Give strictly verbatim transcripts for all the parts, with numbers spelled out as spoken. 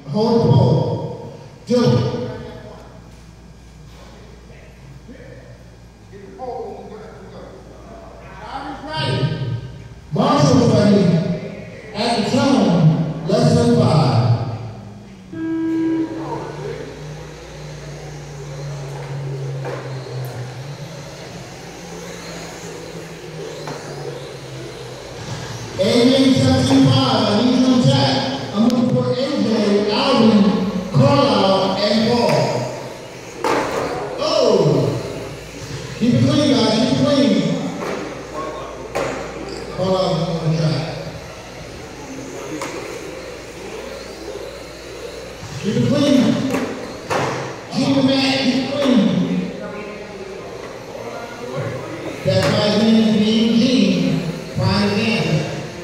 Hold the pole. Dylan. Marshall's ready at the tone, less than five. A J seventeen five, I need you on track. I'm looking for A J, Alvin, Carlisle, and Paul. Oh! Keep it clean, guys, keep it clean. Carlisle on the track. Keep it clean. Keep it back, keep it clean. That's why his name is being Gene. Prime example.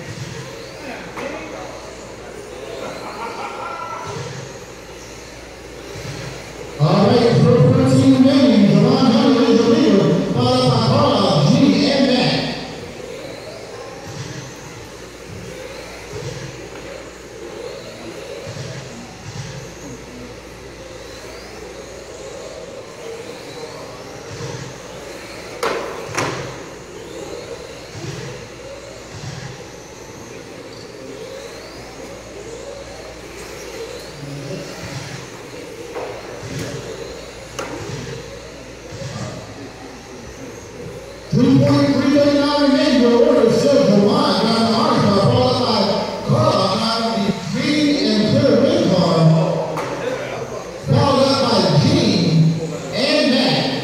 All right, for first team remaining, Javon Hunter is the leader, followed by Carlisle, Gene, and Matt. three point three thirty-nine remaining for the order. Still Javon got the orange car, followed by Carlisle got the green and clear red car, followed up by Gene and Matt.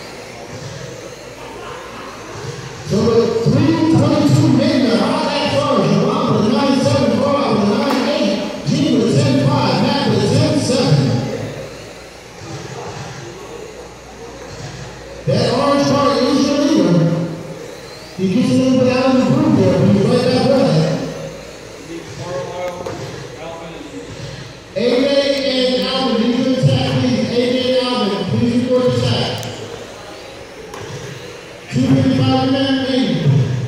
So the three twenty-two remaining, hot that far. Javon with a nine seven, Carlisle with a nine eight, Gene with a ten five, Matt with a ten seven. That orange car is your leader. He gets a little bit out of the groove there, but he's right back running. A J and Alvin, need to attack, please. A J and Alvin, please report attack. two fifty-five remaining.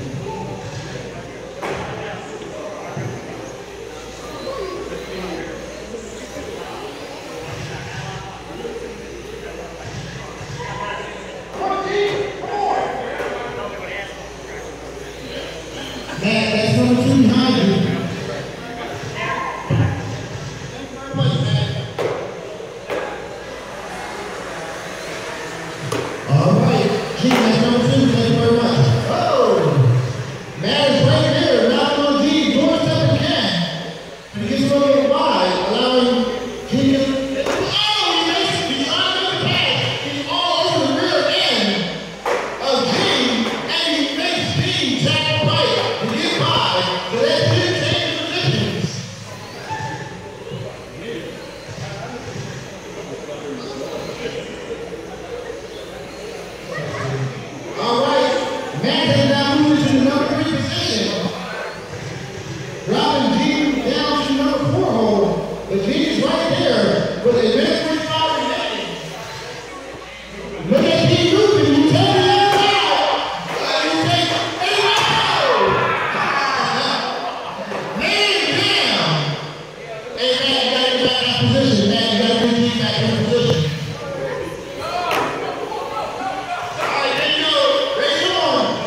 Matt, that's number two behind you. All right, Gene, that's number two. Thank you very much. Oh, Matt is right there. Not on Gene, doorstep again. And he gets a little wide, allowing Gene to. Oh, he makes it. He's on the pass. He's all over the rear end of Gene, and he makes Gene tackle right. So that's him changing positions. All right, Matt has now moved to the number three position, dropping Gene down to number four hole. But Gene is right there with a minute forty-five remaining. Look at Gene moving. You tell me that now. You take eight out. Hey, man, you gotta get back in position, man. You gotta bring Gene back in position. All right, there you go. There you go.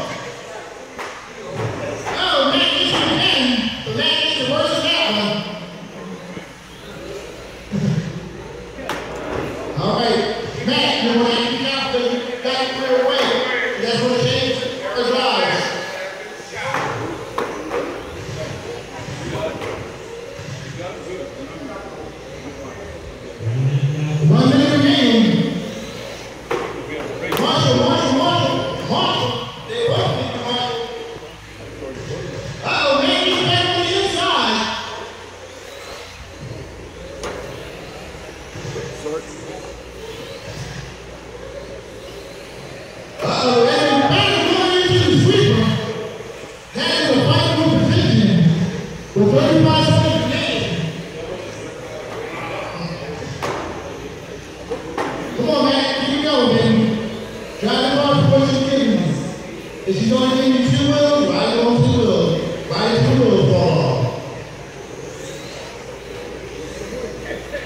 Oh, Matt gets to the end, but Matt gets the worst of that one. All right, Matt, you want to get out the back clear away. That's what it changes or drives. One minute remaining. Marshall, Marshall, Marshall, Marshall. They both need to Marshall. Uh-oh, man, he's back on the inside. Uh-oh, and back going into the sweeper. That is a vital position with thirty-five seconds remaining. Come on, man, keep it going, baby. Drive the car for what you're giving me. If you're going to give me two wheels, ride it on two wheels. Ride it two wheels, fall off. Thank you.